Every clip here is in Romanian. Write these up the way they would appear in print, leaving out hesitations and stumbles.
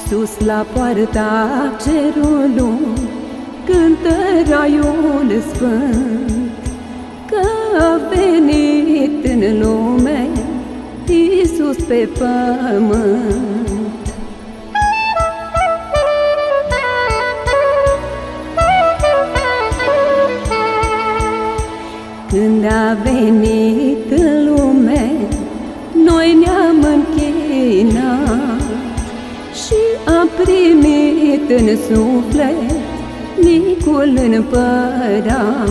Sus la poarta cerului cântă raiul sfânt, că a venit în lume Iisus pe pământ. Când a venit în lume, noi ne-am închinat și am primit în suflet micul împărat.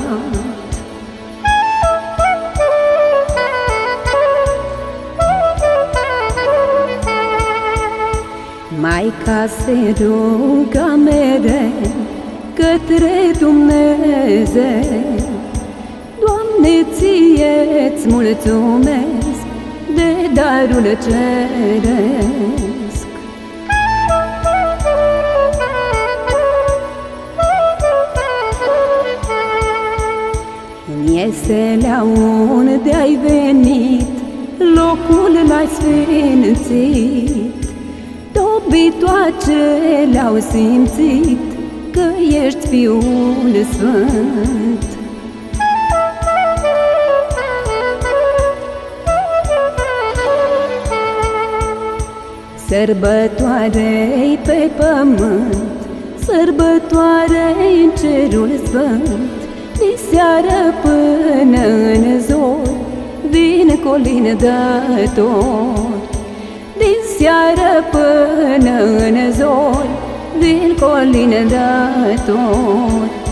Maica se ruga mereu către Dumnezeu: Doamne, Ție-ți mulțumesc de darul ceresc. În Ieselea unde ai venit, locul l-ai sfințit, dobitoacele au simțit că ești Fiul Sfânt. Sărbătoare-i pe pământ, sărbătoare-i în cerul sfânt, de seară până în zor vin colindători. De seară până în zor vin colindători.